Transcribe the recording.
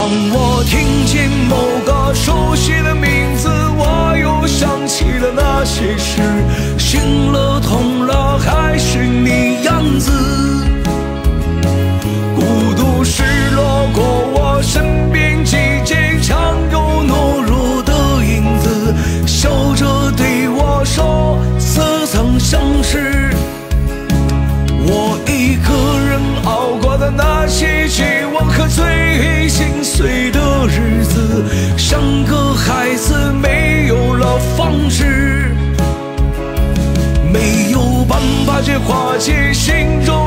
当我听见某个熟悉的名字，我又想起了那些事，醒了痛了还是你样子，孤独失落过我身边几经常有懦弱的影子，笑着对我说似曾相识。我一个人熬过的那些绝望和最心碎的日子，像个孩子没有了方式，没有办法去化解心中